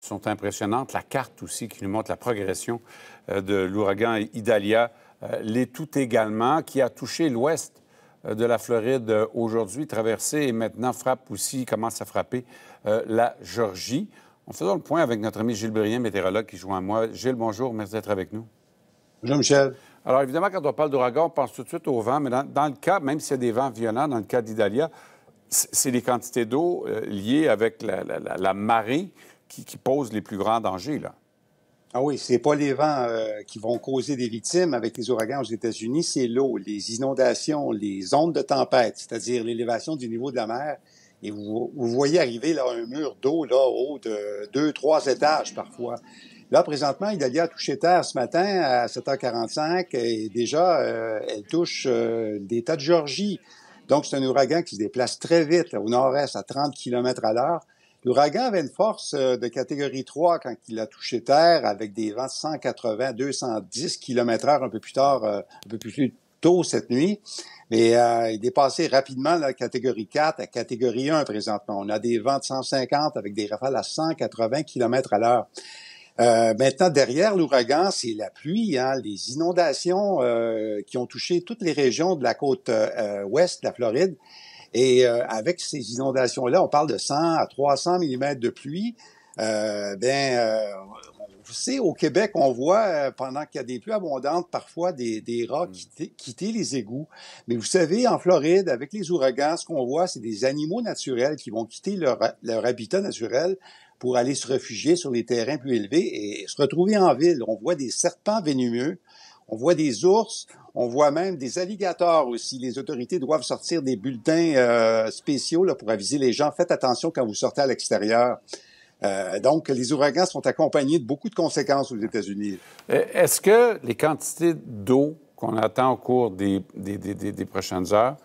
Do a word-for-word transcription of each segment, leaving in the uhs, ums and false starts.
sont impressionnantes. La carte aussi qui nous montre la progression euh, de l'ouragan Idalia euh, l'est tout également, qui a touché l'ouest euh, de la Floride euh, aujourd'hui, traversé et maintenant frappe aussi, commence à frapper euh, la Georgie. On faisait le point avec notre ami Gilles Brien, météorologue, qui joint à moi. Gilles, bonjour, merci d'être avec nous. Bonjour, Michel. Alors, évidemment, quand on parle d'ouragan, on pense tout de suite au vent, mais dans, dans le cas, même s'il y a des vents violents, dans le cas d'Idalia, c'est les quantités d'eau euh, liées avec la, la, la, la marée qui, qui posent les plus grands dangers, là. Ah oui, c'est pas les vents euh, qui vont causer des victimes avec les ouragans aux États-Unis, c'est l'eau, les inondations, les ondes de tempête, c'est-à-dire l'élévation du niveau de la mer. Et vous, vous voyez arriver là un mur d'eau là haut de deux, trois étages parfois. Là, présentement, Idalia a touché terre ce matin à sept heures quarante-cinq et déjà, euh, elle touche euh, l'État de Géorgie. Donc, c'est un ouragan qui se déplace très vite là, au nord-est à trente kilomètres à l'heure. L'ouragan avait une force de catégorie trois quand il a touché terre, avec des vents de cent quatre-vingts à deux cent dix kilomètres heure un peu plus tard, un peu plus tôt cette nuit. Mais euh, il est passé rapidement la catégorie quatre à catégorie un présentement. On a des vents de cent cinquante avec des rafales à cent quatre-vingts kilomètres à l'heure. Euh, maintenant, derrière l'ouragan, c'est la pluie, hein, les inondations euh, qui ont touché toutes les régions de la côte euh, ouest de la Floride. Et euh, avec ces inondations-là, on parle de cent à trois cents millimètres de pluie. Euh, ben, euh, on sait, au Québec, on voit, euh, pendant qu'il y a des pluies abondantes, parfois des, des rats quitter, quitter les égouts. Mais vous savez, en Floride, avec les ouragans, ce qu'on voit, c'est des animaux naturels qui vont quitter leur, leur habitat naturel pour aller se réfugier sur les terrains plus élevés et se retrouver en ville. On voit des serpents venimeux, on voit des ours, on voit même des alligators aussi. Les autorités doivent sortir des bulletins euh, spéciaux là, pour aviser les gens. Faites attention quand vous sortez à l'extérieur. Euh, donc, les ouragans sont accompagnés de beaucoup de conséquences aux États-Unis. Est-ce que les quantités d'eau qu'on attend au cours des, des, des, des prochaines heures,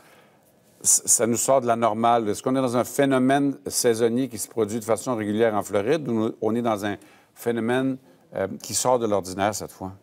ça nous sort de la normale? Est-ce qu'on est dans un phénomène saisonnier qui se produit de façon régulière en Floride ou on est dans un phénomène euh, qui sort de l'ordinaire cette fois?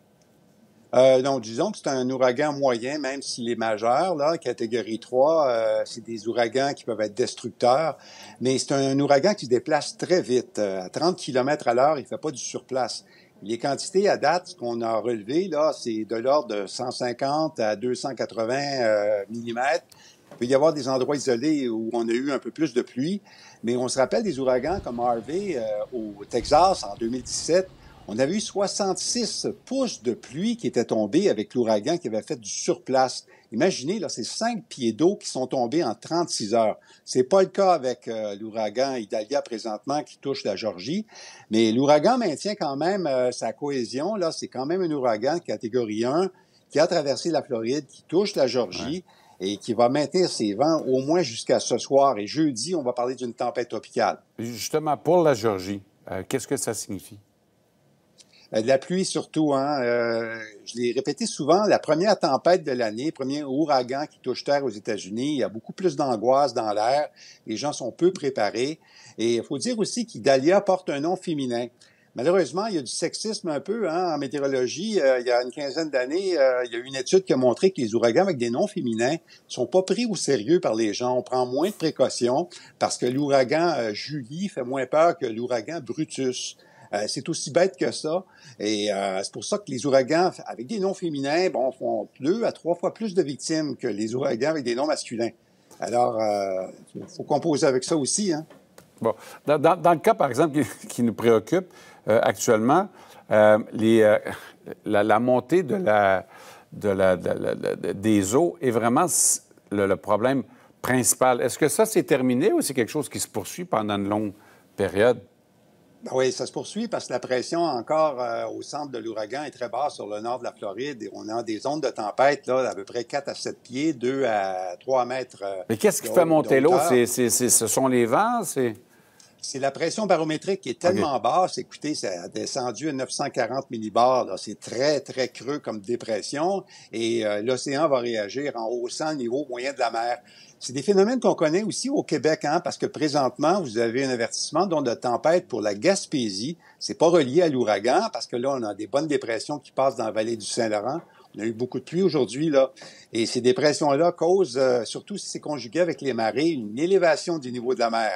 Euh, non, disons que c'est un ouragan moyen, même s'il est majeur, là, catégorie trois, euh, c'est des ouragans qui peuvent être destructeurs, mais c'est un, un ouragan qui se déplace très vite. Euh, à trente kilomètres à l'heure, il fait pas du surplace. Les quantités à date, ce qu'on a relevé, là, c'est de l'ordre de cent cinquante à deux cent quatre-vingts euh, millimètres. Il peut y avoir des endroits isolés où on a eu un peu plus de pluie, mais on se rappelle des ouragans comme Harvey euh, au Texas en deux mille dix-sept. On avait eu soixante-six pouces de pluie qui étaient tombés avec l'ouragan qui avait fait du surplace. Imaginez, là, c'est cinq pieds d'eau qui sont tombés en trente-six heures. C'est pas le cas avec euh, l'ouragan Idalia présentement qui touche la Georgie, mais l'ouragan maintient quand même euh, sa cohésion. Là, c'est quand même un ouragan catégorie un qui a traversé la Floride, qui touche la Georgie. Ouais. Et qui va maintenir ses vents au moins jusqu'à ce soir. Et jeudi, on va parler d'une tempête tropicale. Justement, pour la Georgie, euh, qu'est-ce que ça signifie? Euh, de la pluie surtout, hein. Euh, je l'ai répété souvent, la première tempête de l'année, premier ouragan qui touche terre aux États-Unis, il y a beaucoup plus d'angoisse dans l'air. Les gens sont peu préparés. Et il faut dire aussi qu'Idalia porte un nom féminin. Malheureusement, il y a du sexisme un peu hein, en météorologie. Euh, il y a une quinzaine d'années, euh, il y a eu une étude qui a montré que les ouragans avec des noms féminins sont pas pris au sérieux par les gens. On prend moins de précautions parce que l'ouragan euh, Julie fait moins peur que l'ouragan Brutus. Euh, c'est aussi bête que ça. Et euh, c'est pour ça que les ouragans avec des noms féminins bon, font deux à trois fois plus de victimes que les ouragans avec des noms masculins. Alors, il euh, faut composer avec ça aussi, hein. Bon. Dans, dans, dans le cas, par exemple, qui, qui nous préoccupe euh, actuellement, euh, les, euh, la, la montée de la, de la, de la, de, des eaux est vraiment le, le problème principal. Est-ce que ça, c'est terminé ou c'est quelque chose qui se poursuit pendant une longue période? Ben oui, ça se poursuit parce que la pression encore euh, au centre de l'ouragan est très basse sur le nord de la Floride. Et on a des zones de tempête là, d'à peu près quatre à sept pieds, deux à trois mètres. Euh, Mais qu'est-ce qui fait monter l'eau? C'est, c'est, c'est, ce sont les vents? C'est... C'est la pression barométrique qui est tellement okay. basse. Écoutez, ça a descendu à neuf cent quarante millibars. Là. C'est très, très creux comme dépression. Et euh, l'océan va réagir en haussant le niveau moyen de la mer. C'est des phénomènes qu'on connaît aussi au Québec, hein, parce que présentement, vous avez un avertissement d'onde de tempête pour la Gaspésie. C'est pas relié à l'ouragan, parce que là, on a des bonnes dépressions qui passent dans la vallée du Saint-Laurent. On a eu beaucoup de pluie aujourd'hui, là. Et ces dépressions-là causent, euh, surtout si c'est conjugué avec les marées, une élévation du niveau de la mer.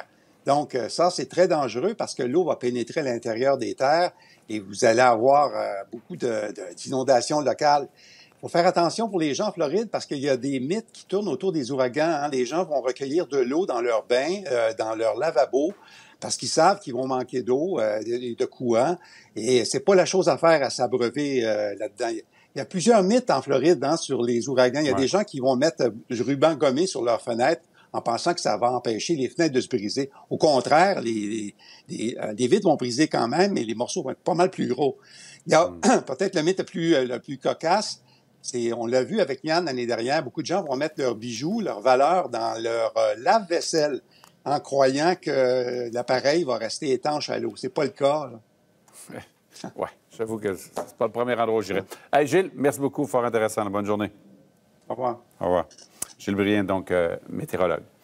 Donc, ça, c'est très dangereux parce que l'eau va pénétrer à l'intérieur des terres et vous allez avoir euh, beaucoup de, de, d'inondations locales. Il faut faire attention pour les gens en Floride parce qu'il y a des mythes qui tournent autour des ouragans. Hein. Les gens vont recueillir de l'eau dans leur bain, euh, dans leur lavabo, parce qu'ils savent qu'ils vont manquer d'eau, euh, de, de courant. Et c'est pas la chose à faire à s'abreuver euh, là-dedans. Il y a plusieurs mythes en Floride hein, sur les ouragans. Il y a ouais. des gens qui vont mettre du ruban gommé sur leurs fenêtres en pensant que ça va empêcher les fenêtres de se briser. Au contraire, les, les, les, euh, les vitres vont briser quand même, mais les morceaux vont être pas mal plus gros. Il y a mm. peut-être le mythe le plus, le plus cocasse, c'est, on l'a vu avec Yann l'année dernière, beaucoup de gens vont mettre leurs bijoux, leurs valeurs dans leur euh, lave-vaisselle en croyant que l'appareil va rester étanche à l'eau. C'est pas le cas. Oui, ouais, j'avoue que c'est pas le premier endroit où j'irai. Hey, Gilles, merci beaucoup, fort intéressant. Bonne journée. Au revoir. Au revoir. Gilles Brien, donc euh, météorologue.